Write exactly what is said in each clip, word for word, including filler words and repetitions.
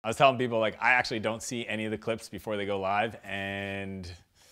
I was telling people, like, I actually don't see any of the clips before they go live, and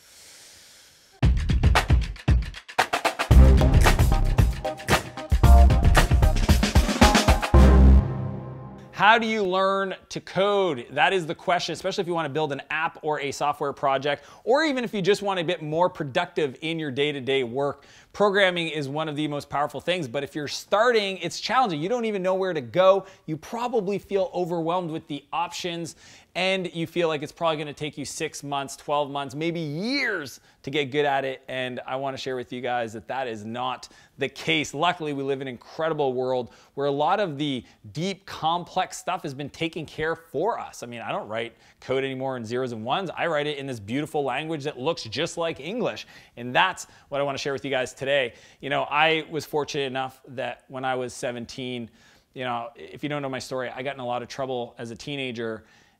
how do you learn to code? That is the question, especially if you want to build an app or a software project, or even if you just want to get more productive in your day-to-day work. Programming is one of the most powerful things, but if you're starting, it's challenging. You don't even know where to go. You probably feel overwhelmed with the options, and you feel like it's probably going to take you six months, twelve months, maybe years to get good at it. And I want to share with you guys that that is not the case. Luckily, we live in an incredible world where a lot of the deep, complex stuff has been taken care for us. I mean, I don't write code anymore in zeros and ones. I write it in this beautiful language that looks just like English. And that's what I want to share with you guys today. You know, I was fortunate enough that when I was seventeen, you know, if you don't know my story, I got in a lot of trouble as a teenager,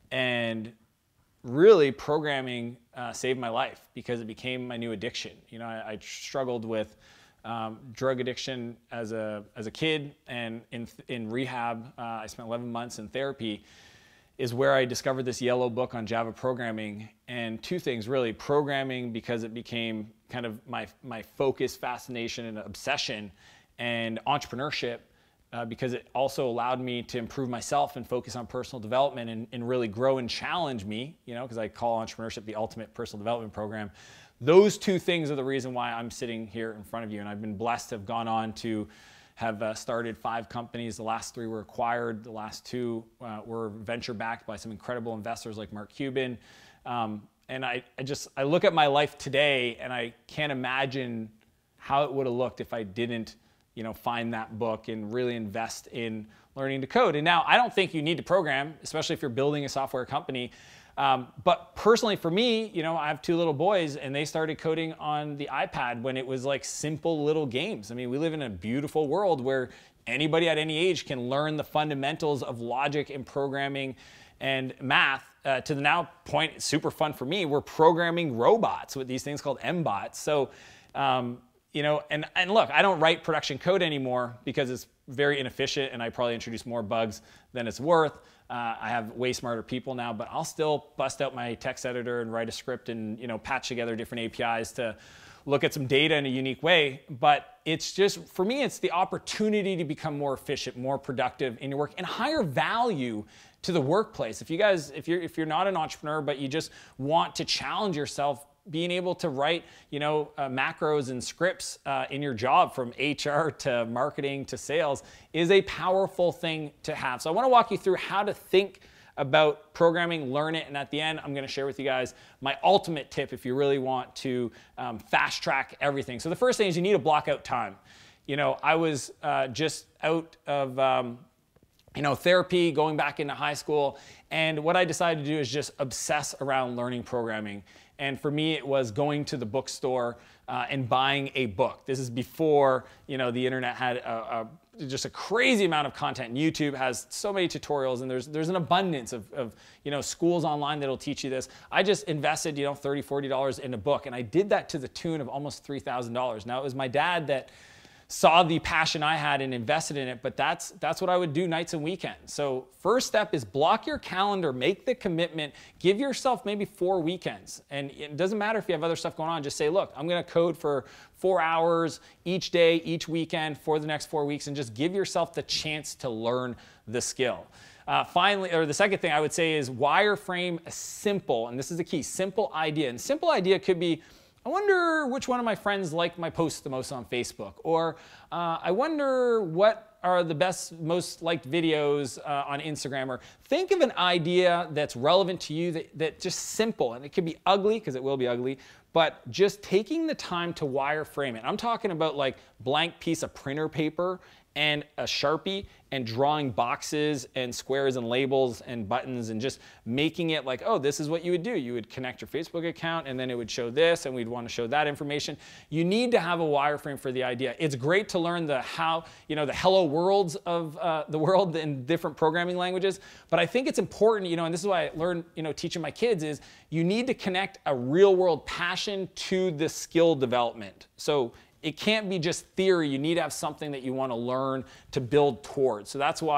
and really programming uh, saved my life because it became my new addiction. You know, I, I struggled with um, drug addiction as a, as a kid, and in, in rehab, uh, I spent eleven months in therapy, is where I discovered this yellow book on Java programming. And two things really: programming because it became kind of my, my focus, fascination, and obsession, and entrepreneurship uh, because it also allowed me to improve myself and focus on personal development and, and really grow and challenge me, you know, because I call entrepreneurship the ultimate personal development program. Those two things are the reason why I'm sitting here in front of you. And I've been blessed to have gone on to have uh, started five companies. The last three were acquired. The last two uh, were venture backed by some incredible investors like Mark Cuban. Um, and I, I just, I look at my life today and I can't imagine how it would have looked if I didn't, you know, find that book and really invest in learning to code. And now I don't think you need to program, especially if you're building a software company. Um, but personally for me, you know, I have two little boys and they started coding on the iPad when it was like simple little games. I mean, we live in a beautiful world where anybody at any age can learn the fundamentals of logic and programming and math uh, to the now point. It's super fun for me. We're programming robots with these things called M bots. So, um, you know, and, and look, I don't write production code anymore because it's very inefficient and I probably introduce more bugs than it's worth. Uh, I have way smarter people now, but I'll still bust out my text editor and write a script and, you know, patch together different A P Is to look at some data in a unique way. But it's just, for me, it's the opportunity to become more efficient, more productive in your work, and higher value to the workplace. If you guys, if you're, if you're not an entrepreneur, but you just want to challenge yourself, being able to write, you know, uh, macros and scripts uh, in your job from H R to marketing to sales is a powerful thing to have. So I want to walk you through how to think about programming, learn it, and at the end, I'm going to share with you guys my ultimate tip if you really want to um, fast track everything. So the first thing is you need to block out time. You know, I was uh, just out of um, you know, therapy, going back into high school, and what I decided to do is just obsess around learning programming. And for me, it was going to the bookstore uh, and buying a book. This is before, you know, the internet had a, a, just a crazy amount of content. YouTube has so many tutorials, and there's there's an abundance of, of you know, schools online that'll teach you this. I just invested, you know, thirty, forty dollars in a book, and I did that to the tune of almost three thousand dollars. Now, it was my dad that saw the passion I had and invested in it, but that's that's what I would do nights and weekends. So first step is block your calendar, make the commitment, give yourself maybe four weekends. And it doesn't matter if you have other stuff going on, just say, look, I'm gonna code for four hours each day, each weekend for the next four weeks, and just give yourself the chance to learn the skill. Uh, finally, or the second thing I would say is wireframe a simple, and this is the key, simple idea. And simple idea could be, I wonder which one of my friends liked my post the most on Facebook, or uh, I wonder what are the best, most liked videos uh, on Instagram, or think of an idea that's relevant to you, that, that just simple, and it could be ugly, because it will be ugly, but just taking the time to wireframe it. I'm talking about like blank piece of printer paper and a Sharpie and drawing boxes and squares and labels and buttons and just making it like, oh, this is what you would do. You would connect your Facebook account and then it would show this and we'd want to show that information. You need to have a wireframe for the idea. It's great to learn the how, you know, the hello worlds of uh, the world in different programming languages, but I think it's important, you know, and this is why I learned, you know, teaching my kids is you need to connect a real world passion to the skill development. So it can't be just theory. You need to have something that you want to learn to build towards. So that's why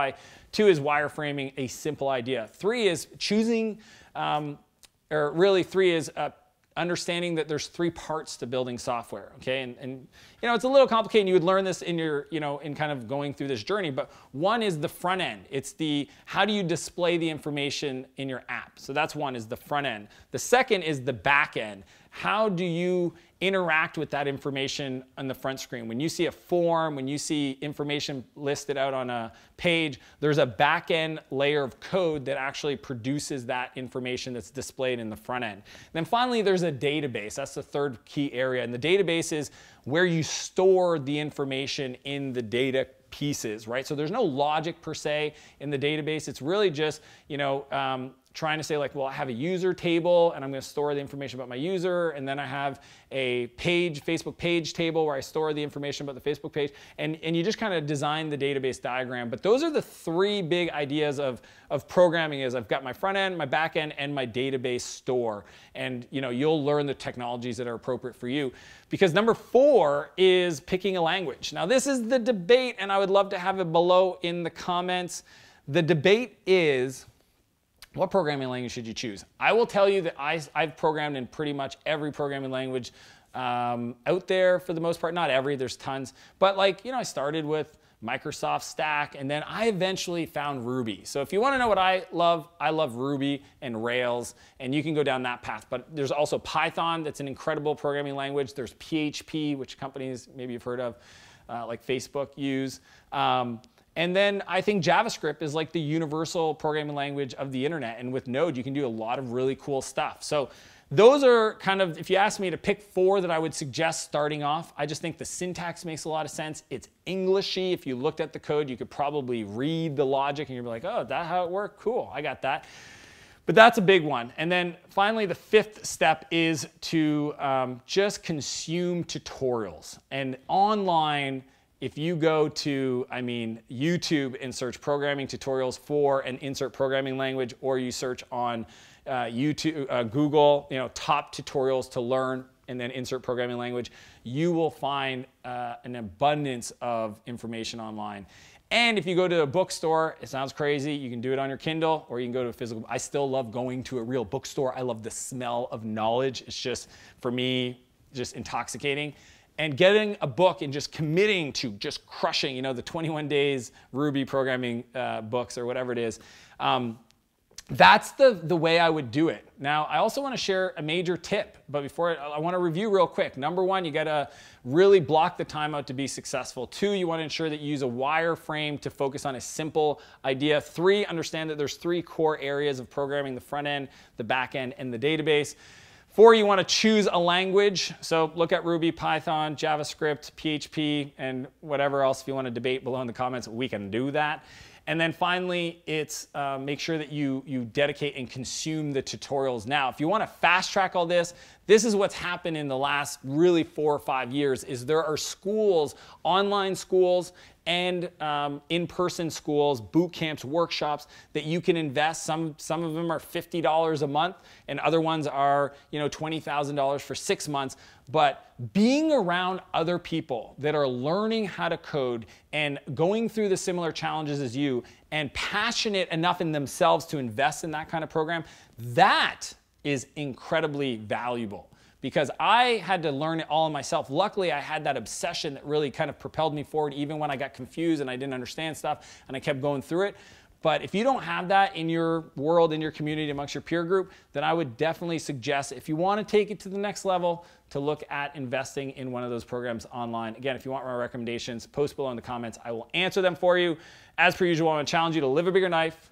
Two is wireframing a simple idea. Three is choosing, um, or really three is uh, understanding that there's three parts to building software, okay? And, and you know, it's a little complicated, and you would learn this in your, you know, in kind of going through this journey, but one is the front end. It's the, how do you display the information in your app? So that's one, is the front end. The second is the back end. How do you interact with that information on the front screen? When you see a form, when you see information listed out on a page, there's a back-end layer of code that actually produces that information that's displayed in the front end. And then finally, there's a database. That's the third key area. And the database is where you store the information in the data pieces, right? So there's no logic per se in the database. It's really just, you know, um, trying to say like, well, I have a user table and I'm going to store the information about my user, and then I have a page, Facebook page table where I store the information about the Facebook page, and, and you just kind of design the database diagram. But those are the three big ideas of, of programming. Is I've got my front end, my back end, and my database store. And you know, you'll learn the technologies that are appropriate for you. Because number four is picking a language. Now this is the debate, and I would love to have it below in the comments. The debate is, what programming language should you choose? I will tell you that I, I've programmed in pretty much every programming language um, out there for the most part. Not every, there's tons. But like, you know, I started with Microsoft Stack, and then I eventually found Ruby. So if you want to know what I love, I love Ruby and Rails, and you can go down that path. But there's also Python, that's an incredible programming language. There's P H P, which companies maybe you've heard of, uh, like Facebook use. Um, And then I think JavaScript is like the universal programming language of the internet. And with Node, you can do a lot of really cool stuff. So those are kind of, if you ask me to pick four that I would suggest starting off, I just think the syntax makes a lot of sense. It's Englishy. If you looked at the code, you could probably read the logic and you'd be like, oh, that's how it worked? Cool, I got that. But that's a big one. And then finally, the fifth step is to um, just consume tutorials. And online, if you go to, I mean, YouTube and search programming tutorials for an insert programming language, or you search on uh, YouTube, uh, Google, you know, top tutorials to learn, and then insert programming language, you will find uh, an abundance of information online. And if you go to a bookstore, it sounds crazy, you can do it on your Kindle, or you can go to a physical. I still love going to a real bookstore. I love the smell of knowledge. It's just, for me, just intoxicating. And getting a book and just committing to just crushing, you know, the twenty-one days Ruby programming uh, books or whatever it is. Um, that's the, the way I would do it. Now, I also want to share a major tip, but before I, I want to review real quick. Number one, you got to really block the time out to be successful. Two, you want to ensure that you use a wireframe to focus on a simple idea. Three, understand that there's three core areas of programming: the front end, the back end, and the database. Four, you want to choose a language. So look at Ruby, Python, JavaScript, P H P, and whatever else. If you want to debate below in the comments, we can do that. And then finally, it's uh, make sure that you, you dedicate and consume the tutorials now. If you want to fast track all this, this is what's happened in the last really four or five years, is there are schools, online schools, and um, in-person schools, boot camps, workshops that you can invest. Some, some of them are fifty dollars a month, and other ones are, you know, twenty thousand dollars for six months. But being around other people that are learning how to code and going through the similar challenges as you, and passionate enough in themselves to invest in that kind of program, that is incredibly valuable. Because I had to learn it all myself. Luckily, I had that obsession that really kind of propelled me forward, even when I got confused and I didn't understand stuff, and I kept going through it. But if you don't have that in your world, in your community, amongst your peer group, then I would definitely suggest, if you want to take it to the next level, to look at investing in one of those programs online. Again, if you want my recommendations, post below in the comments. I will answer them for you. As per usual, I want to challenge you to live a bigger life,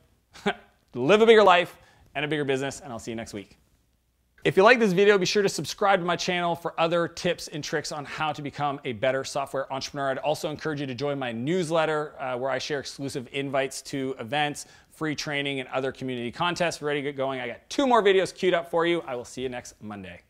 live a bigger life, and a bigger business, and I'll see you next week. If you like this video, be sure to subscribe to my channel for other tips and tricks on how to become a better software entrepreneur. I'd also encourage you to join my newsletter uh, where I share exclusive invites to events, free training, and other community contests. Ready to get going? I got two more videos queued up for you. I will see you next Monday.